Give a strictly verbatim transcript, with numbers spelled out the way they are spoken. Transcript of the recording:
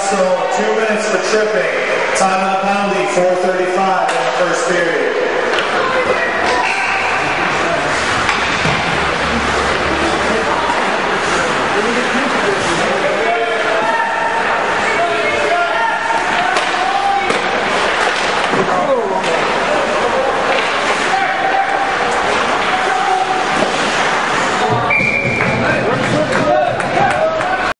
Stone, two minutes for tripping. Time of the penalty, four thirty-five.